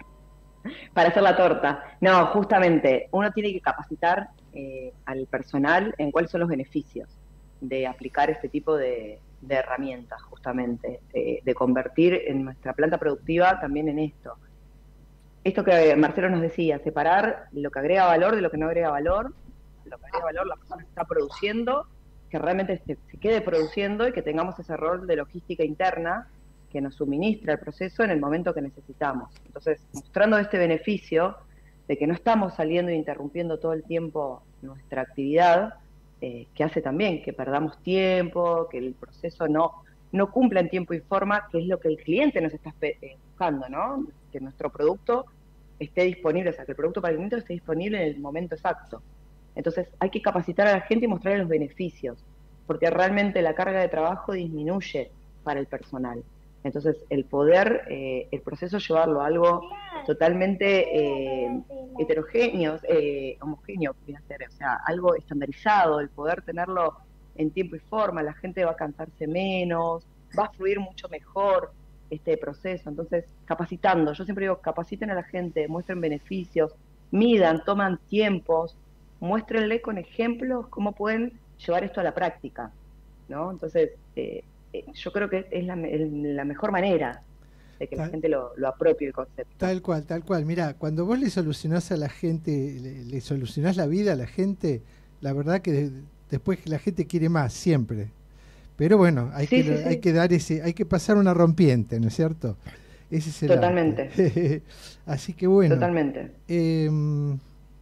Para hacer la torta. No, justamente, uno tiene que capacitar eh, al personal en cuáles son los beneficios de aplicar este tipo de, de herramientas, justamente, eh, de convertir en nuestra planta productiva también en esto. Esto que Marcelo nos decía, separar lo que agrega valor de lo que no agrega valor, lo que agrega valor la persona que está produciendo, que realmente se, se quede produciendo y que tengamos ese rol de logística interna que nos suministra el proceso en el momento que necesitamos. Entonces, mostrando este beneficio de que no estamos saliendo e interrumpiendo todo el tiempo nuestra actividad, eh, que hace también que perdamos tiempo, que el proceso no, no cumpla en tiempo y forma, que es lo que el cliente nos está buscando, ¿no? Que nuestro producto esté disponible, o sea, que el producto para el cliente esté disponible en el momento exacto. Entonces, hay que capacitar a la gente y mostrarle los beneficios, porque realmente la carga de trabajo disminuye para el personal. Entonces, el poder, eh, el proceso llevarlo a algo totalmente eh, heterogéneo, eh, homogéneo, o sea, algo estandarizado, el poder tenerlo en tiempo y forma, la gente va a cansarse menos, va a fluir mucho mejor este proceso. Entonces, capacitando, yo siempre digo, capaciten a la gente, muestren beneficios, midan, toman tiempos, muéstrenle con ejemplos cómo pueden llevar esto a la práctica, ¿no? Entonces, eh, yo creo que es la, la mejor manera de que tal, la gente lo, lo apropie el concepto. Tal cual, tal cual. Mirá, cuando vos le solucionás a la gente, le, le solucionás la vida a la gente, la verdad que de, después la gente quiere más, siempre. Pero bueno, hay, sí, que, sí, hay sí. que dar ese, hay que pasar una rompiente, ¿no es cierto? Ese es el Totalmente. Así que bueno. Totalmente. Eh, no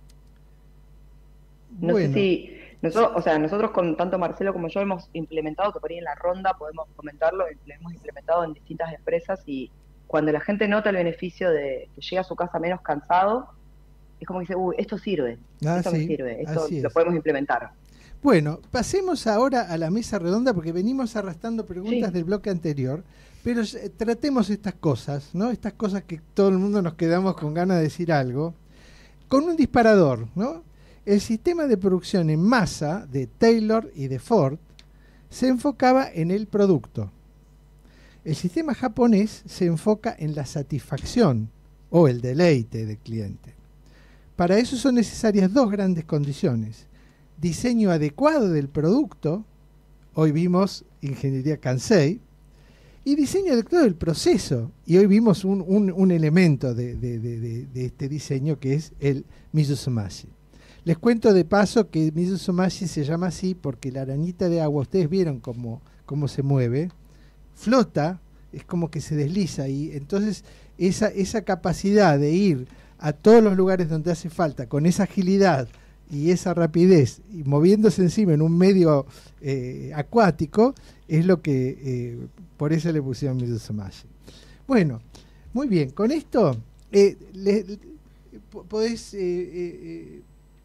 bueno. sé si... Nosotros, o sea, nosotros con tanto Marcelo como yo hemos implementado, que por ahí en la ronda podemos comentarlo, lo hemos implementado en distintas empresas y cuando la gente nota el beneficio de que llega a su casa menos cansado, es como que dice, uy, esto sirve, ah, esto sí, me sirve, esto lo es. podemos implementar. Bueno, pasemos ahora a la mesa redonda porque venimos arrastrando preguntas sí. del bloque anterior, pero tratemos estas cosas, ¿no? Estas cosas que todo el mundo nos quedamos con ganas de decir algo. con un disparador, ¿no? El sistema de producción en masa de Taylor y de Ford se enfocaba en el producto. El sistema japonés se enfoca en la satisfacción o el deleite del cliente. Para eso son necesarias dos grandes condiciones: diseño adecuado del producto, hoy vimos ingeniería Kansei, y diseño adecuado del proceso, y hoy vimos un, un, un elemento de, de, de, de, de este diseño que es el Mizusumashi. Les cuento de paso que Mizusumashi se llama así porque la arañita de agua, ustedes vieron cómo, cómo se mueve, flota, es como que se desliza, y entonces esa, esa capacidad de ir a todos los lugares donde hace falta con esa agilidad y esa rapidez y moviéndose encima en un medio eh, acuático es lo que eh, por eso le pusieron Mizusumashi. Bueno, muy bien, con esto eh, le, le, podés eh, eh,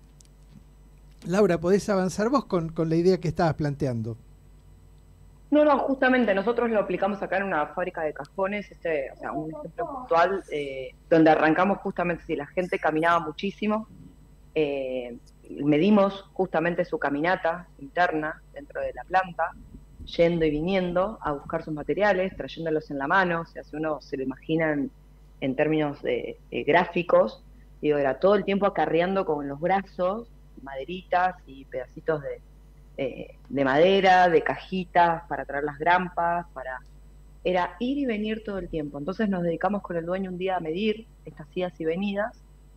Laura, podés avanzar vos con, con la idea que estabas planteando. No, no, justamente nosotros lo aplicamos acá en una fábrica de cajones, este, o sea, un ejemplo puntual, eh, donde arrancamos justamente, si la gente caminaba muchísimo, eh, medimos justamente su caminata interna dentro de la planta, yendo y viniendo a buscar sus materiales, trayéndolos en la mano, o sea, si uno se lo imagina en, en términos de, de gráficos, digo, era todo el tiempo acarreando con los brazos maderitas y pedacitos de Eh, de madera, de cajitas para traer las grampas, para era ir y venir todo el tiempo. Entonces nos dedicamos con el dueño un día a medir estas idas y venidas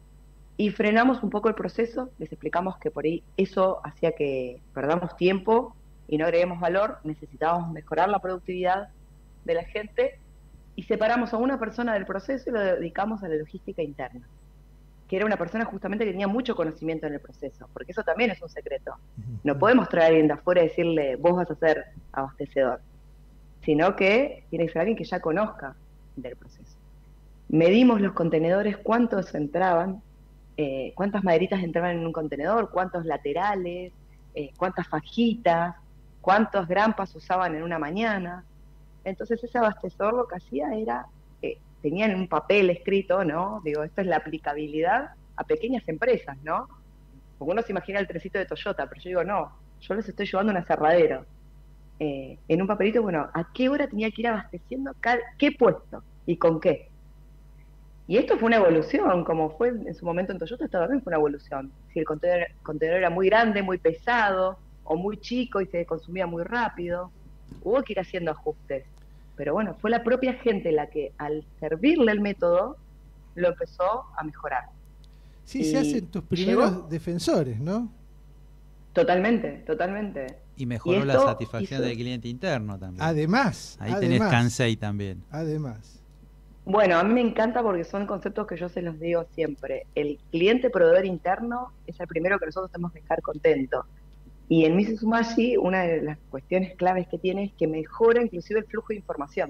y frenamos un poco el proceso, les explicamos que por ahí eso hacía que perdamos tiempo y no agreguemos valor, necesitábamos mejorar la productividad de la gente y separamos a una persona del proceso y lo dedicamos a la logística interna, que era una persona justamente que tenía mucho conocimiento en el proceso, porque eso también es un secreto. No podemos traer a alguien de afuera y decirle, vos vas a ser abastecedor, sino que tiene que ser alguien que ya conozca del proceso. Medimos los contenedores, cuántos entraban, eh, cuántas maderitas entraban en un contenedor, cuántos laterales, eh, cuántas fajitas, cuántas grampas usaban en una mañana. Entonces ese abastecedor lo que hacía era... Eh, tenían un papel escrito, ¿no? Digo, esto es la aplicabilidad a pequeñas empresas, ¿no? Porque uno se imagina el trencito de Toyota, pero yo digo, no, yo les estoy llevando un aserradero. Eh, en un papelito, bueno, ¿a qué hora tenía que ir abasteciendo cada, qué puesto y con qué? Y esto fue una evolución, como fue en su momento en Toyota, esto también fue una evolución. Si el contenedor, contenedor era muy grande, muy pesado, o muy chico y se consumía muy rápido, hubo que ir haciendo ajustes. Pero bueno, fue la propia gente la que al servirle el método lo empezó a mejorar. Sí, y se hacen tus primeros llegó, defensores, ¿no? Totalmente, totalmente. Y mejoró y la satisfacción hizo... del cliente interno también. Además. Ahí además, tenés Kansei también. Además. Bueno, a mí me encanta porque son conceptos que yo se los digo siempre. El cliente proveedor interno es el primero que nosotros tenemos que dejar contento. Y en Mizusumashi, una de las cuestiones claves que tiene es que mejora inclusive el flujo de información,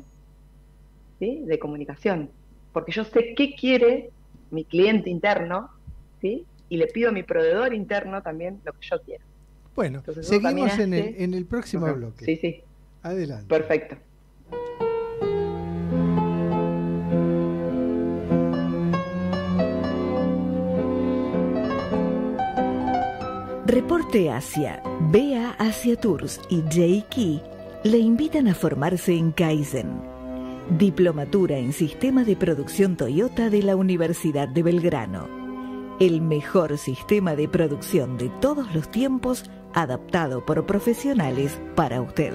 ¿sí? De comunicación. Porque yo sé qué quiere mi cliente interno, ¿sí? Y le pido a mi proveedor interno también lo que yo quiero. Bueno, entonces, seguimos hace... en, el, en el próximo Ajá. bloque. Sí, sí. Adelante. Perfecto. Reporte Asia, B A Asia Tours y J Key le invitan a formarse en Kaizen, Diplomatura en Sistema de Producción Toyota de la Universidad de Belgrano. El mejor sistema de producción de todos los tiempos, adaptado por profesionales para usted.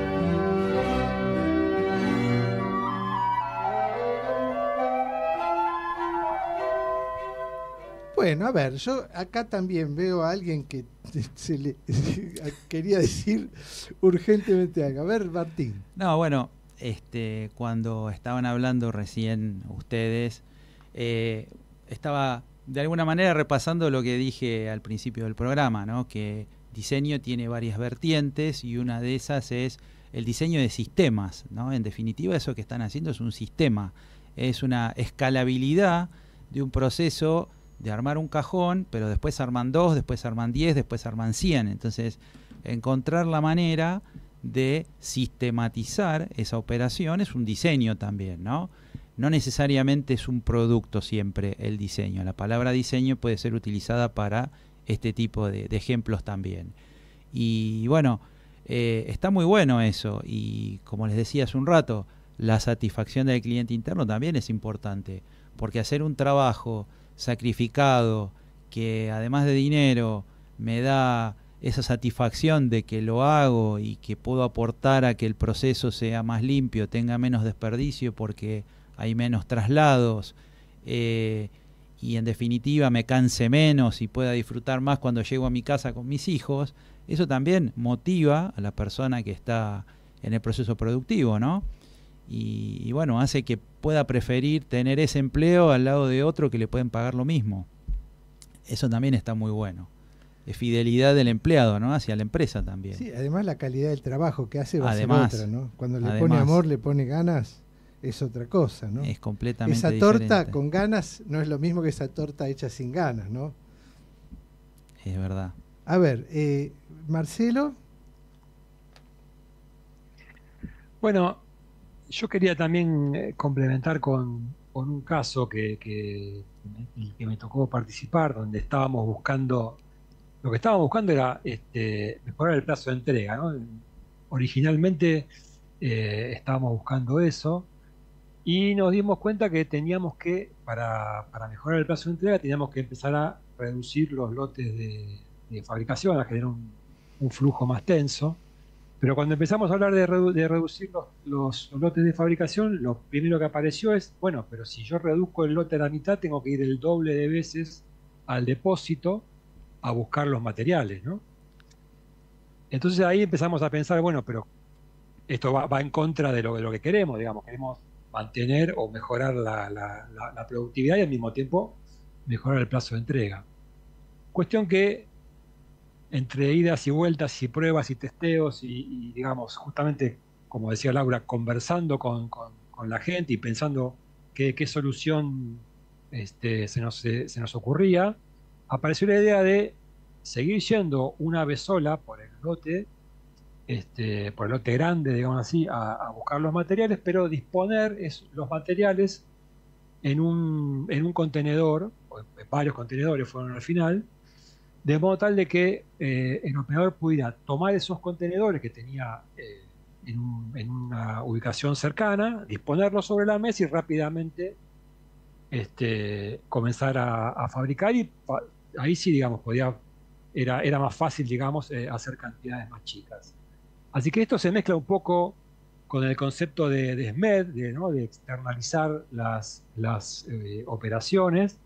Bueno, a ver, yo acá también veo a alguien que se le quería decir urgentemente algo. A ver, Martín. No, bueno, este, cuando estaban hablando recién ustedes, eh, estaba de alguna manera repasando lo que dije al principio del programa, ¿no? Que diseño tiene varias vertientes y una de esas es el diseño de sistemas, ¿no? En definitiva, eso que están haciendo es un sistema, es una escalabilidad de un proceso de armar un cajón, pero después arman dos, después arman diez, después arman cien. Entonces, encontrar la manera de sistematizar esa operación es un diseño también, ¿no? no necesariamente es un producto siempre el diseño. La palabra diseño puede ser utilizada para este tipo de, de ejemplos también. Y bueno, eh, está muy bueno eso. Y como les decía hace un rato, la satisfacción del cliente interno también es importante. Porque hacer un trabajo sacrificado, que además de dinero me da esa satisfacción de que lo hago y que puedo aportar a que el proceso sea más limpio, tenga menos desperdicio porque hay menos traslados, eh, y en definitiva me canse menos y pueda disfrutar más cuando llego a mi casa con mis hijos, eso también motiva a la persona que está en el proceso productivo, ¿no? Y, y bueno, hace que pueda preferir tener ese empleo al lado de otro que le pueden pagar lo mismo. Eso también está muy bueno. Es fidelidad del empleado, ¿no? Hacia la empresa también. Sí, además la calidad del trabajo que hace va además, a ser otra, ¿no? Cuando le además, pone amor, le pone ganas, es otra cosa, ¿no? Es completamente esa torta diferente. con ganas no es lo mismo que esa torta hecha sin ganas, ¿no? Es verdad. A ver, eh, Marcelo. Bueno, yo quería también eh, complementar con, con un caso que, que, que me tocó participar, donde estábamos buscando, lo que estábamos buscando era este, mejorar el plazo de entrega, ¿no? Originalmente eh, estábamos buscando eso y nos dimos cuenta que teníamos que, para, para mejorar el plazo de entrega, teníamos que empezar a reducir los lotes de, de fabricación, a generar un, un flujo más tenso. Pero cuando empezamos a hablar de, redu de reducir los, los, los lotes de fabricación, lo primero que apareció es, bueno, pero si yo reduzco el lote a la mitad, tengo que ir el doble de veces al depósito a buscar los materiales, ¿no? Entonces ahí empezamos a pensar, bueno, pero esto va, va en contra de lo, de lo que queremos, digamos, queremos mantener o mejorar la, la, la, la productividad y al mismo tiempo mejorar el plazo de entrega. Cuestión que entre idas y vueltas y pruebas y testeos y, y digamos, justamente, como decía Laura, conversando con, con, con la gente y pensando qué, qué solución este, se, nos, se, se nos ocurría, apareció la idea de seguir yendo una vez sola por el lote, este, por el lote grande, digamos así, a, a buscar los materiales, pero disponer es, los materiales en un, en un contenedor, o en varios contenedores fueron al final, de modo tal de que eh, el operador pudiera tomar esos contenedores que tenía eh, en, un, en una ubicación cercana, disponerlos sobre la mesa y rápidamente este, comenzar a, a fabricar, y fa ahí sí, digamos, podía, era, era más fácil, digamos, eh, hacer cantidades más chicas. Así que esto se mezcla un poco con el concepto de, de S M E D, de, ¿no? de externalizar las, las eh, operaciones.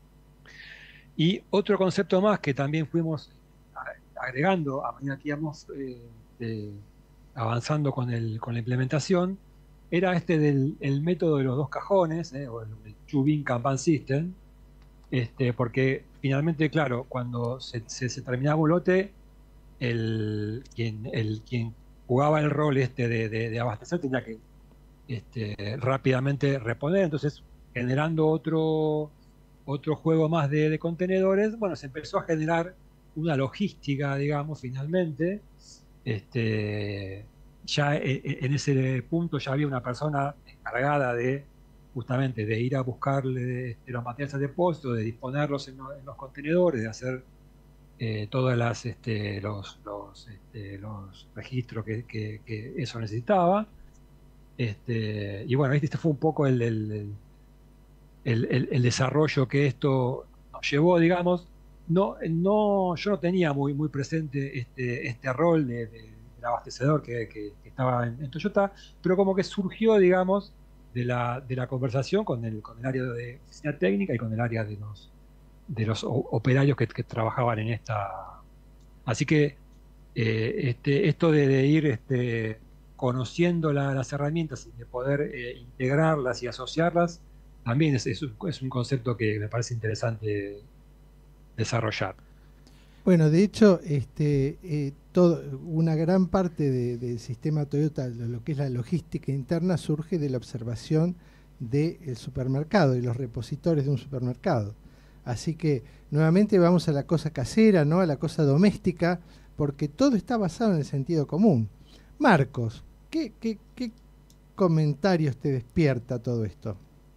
Y otro concepto más que también fuimos agregando a medida que íbamos eh, eh, avanzando con, el, con la implementación, era este del el método de los dos cajones, eh, o el, el Two-Bin Kanban System, este, porque finalmente, claro, cuando se, se, se terminaba un lote, el, quien, el, quien jugaba el rol este de, de, de abastecer tenía que este, rápidamente reponer, entonces generando otro... otro juego más de, de contenedores, bueno, se empezó a generar una logística, digamos, finalmente. Este, ya en ese punto ya había una persona encargada de, justamente, de ir a buscarle los materiales al depósito, de disponerlos en, en los contenedores, de hacer eh, todos este, los, los, este, los registros que, que, que eso necesitaba. Este, y bueno, este fue un poco el... el, el El, el, el desarrollo que esto nos llevó, digamos. No, no, yo no tenía muy, muy presente este, este rol de, de, del abastecedor que, que, que estaba en, en Toyota, pero como que surgió, digamos, de la, de la conversación con el, con el área de oficina técnica y con el área de los, de los operarios que, que trabajaban en esta. Así que eh, este, esto de, de ir este, conociendo la, las herramientas y de poder eh, integrarlas y asociarlas, también es, es, un, es un concepto que me parece interesante desarrollar. Bueno, de hecho, este, eh, todo, una gran parte de, del sistema Toyota, lo que es la logística interna, surge de la observación del supermercado y los repositores de un supermercado. Así que nuevamente vamos a la cosa casera, ¿no? A la cosa doméstica, porque todo está basado en el sentido común. Marcos, ¿qué, qué, qué comentarios te despierta todo esto?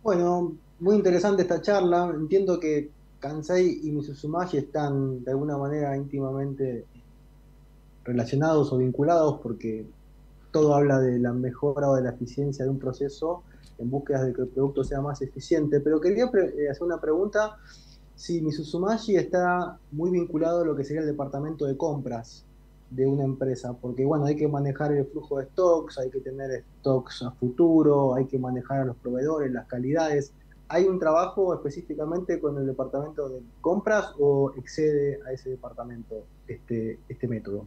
Bueno, muy interesante esta charla. Entiendo que Kansei y Misuzumashi están de alguna manera íntimamente relacionados o vinculados porque todo habla de la mejora o de la eficiencia de un proceso en búsqueda de que el producto sea más eficiente. Pero quería hacer una pregunta, si Misuzumashi está muy vinculado a lo que sería el departamento de compras de una empresa, porque bueno, hay que manejar el flujo de stocks, hay que tener stocks a futuro, hay que manejar a los proveedores, las calidades. ¿Hay un trabajo específicamente con el departamento de compras o excede a ese departamento este, este método?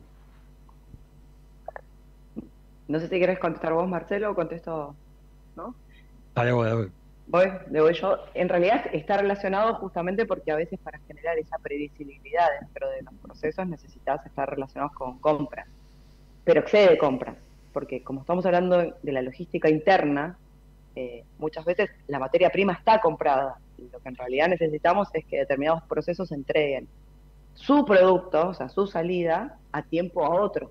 No sé si querés contestar vos, Marcelo, o contesto, ¿no? Dale, voy, dale. Voy, le voy yo. En realidad está relacionado justamente porque a veces para generar esa previsibilidad dentro de los procesos necesitas estar relacionados con compras, pero excede compras, porque como estamos hablando de la logística interna, eh, muchas veces la materia prima está comprada, y lo que en realidad necesitamos es que determinados procesos entreguen su producto, o sea, su salida, a tiempo a otros.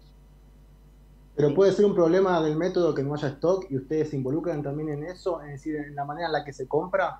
Pero puede ser un problema del método que no haya stock y ustedes se involucran también en eso, es decir, en la manera en la que se compra.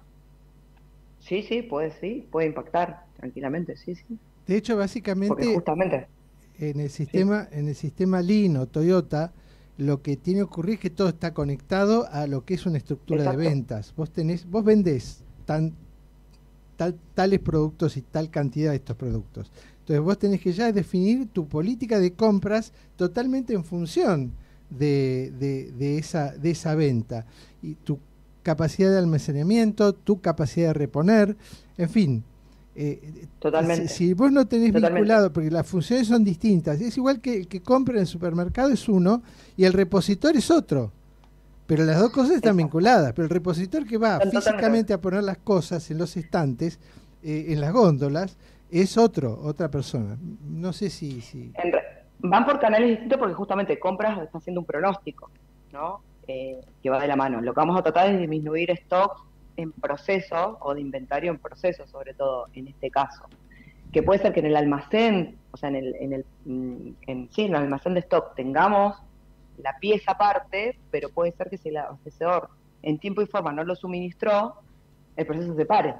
Sí, sí, puede, sí, puede impactar tranquilamente, sí, sí. De hecho, básicamente, porque justamente en el sistema, sí. en el sistema Lean o Toyota, lo que tiene que ocurrir es que todo está conectado a lo que es una estructura Exacto. de ventas. Vos tenés, vos vendés tan, tal, tales productos y tal cantidad de estos productos. Entonces vos tenés que ya definir tu política de compras totalmente en función de, de, de, esa, de esa venta. Y tu capacidad de almacenamiento, tu capacidad de reponer, en fin. Eh, Totalmente. Si, si vos no tenés Totalmente. vinculado, porque las funciones son distintas, es igual que el que compra en el supermercado es uno y el repositor es otro. Pero las dos cosas están Exacto. vinculadas. Pero el repositor que va Totalmente. físicamente a poner las cosas en los estantes, eh, en las góndolas, es otro, otra persona. No sé si... si... En, van por canales distintos porque justamente compras está haciendo un pronóstico, ¿no? Eh, que va de la mano. Lo que vamos a tratar es disminuir stock en proceso o de inventario en proceso, sobre todo en este caso. Que puede ser que en el almacén, o sea, en el, en el, en, sí, en el almacén de stock tengamos la pieza aparte, pero puede ser que si el abastecedor en tiempo y forma no lo suministró, el proceso se pare.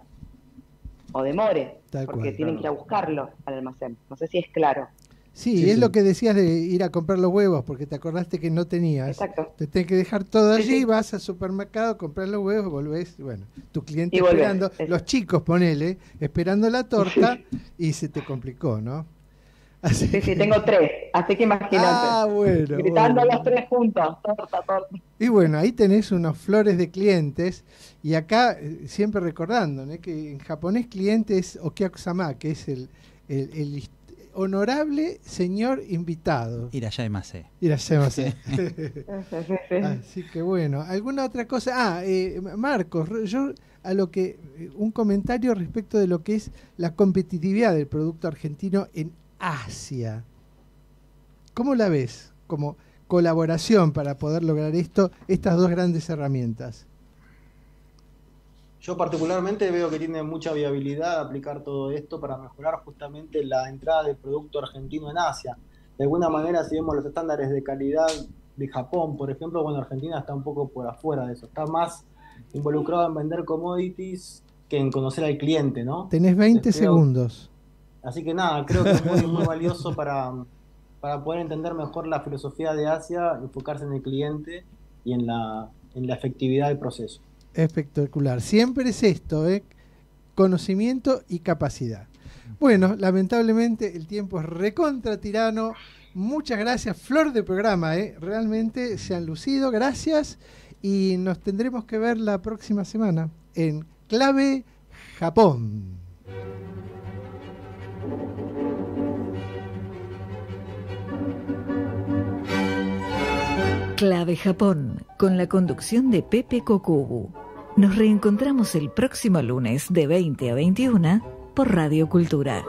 O demore, Tal porque cual, tienen claro. que ir a buscarlo al almacén. No sé si es claro. Sí, sí es sí. lo que decías de ir a comprar los huevos, porque te acordaste que no tenías. Exacto. Te tenés que dejar todo sí, allí, sí. vas al supermercado, comprar los huevos, volvés, bueno, tu cliente y esperando, volvés, los chicos, ponele, esperando la torta, y se te complicó, ¿no? Así sí, que... sí, tengo tres, así que imagínate. Ah, bueno. Gritando bueno. los tres juntos, torta, torta. Y bueno, ahí tenés unos flores de clientes, y acá eh, siempre recordando, ¿no? que en japonés cliente es Okiaku-sama, que es el, el, el honorable señor invitado. Irashaimase. Irashaimase. Así que bueno, ¿alguna otra cosa? Ah, eh, Marcos, yo a lo que, un comentario respecto de lo que es la competitividad del producto argentino en Asia. ¿Cómo la ves como colaboración para poder lograr esto, estas dos grandes herramientas? Yo particularmente veo que tiene mucha viabilidad aplicar todo esto para mejorar justamente la entrada del producto argentino en Asia. De alguna manera, si vemos los estándares de calidad de Japón, por ejemplo, bueno, Argentina está un poco por afuera de eso, está más involucrado en vender commodities que en conocer al cliente, ¿no? Tenés veinte Entonces, creo, segundos. Así que nada, creo que es muy, muy valioso para, para poder entender mejor la filosofía de Asia, enfocarse en el cliente y en la, en la efectividad del proceso. Espectacular. Siempre es esto, ¿eh? Conocimiento y capacidad. Bueno, lamentablemente el tiempo es recontra tirano. Muchas gracias, flor de programa, ¿eh? Realmente se han lucido, gracias. Y nos tendremos que ver la próxima semana en Clave Japón. Clave Japón, con la conducción de Pepe Kokubu. Nos reencontramos el próximo lunes de veinte a veintiuna por Radio Cultura.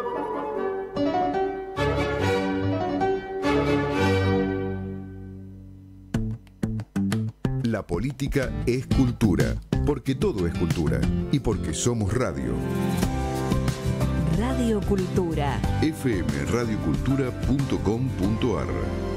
La política es cultura, porque todo es cultura y porque somos radio. Radio Cultura. f m radio cultura punto com punto a r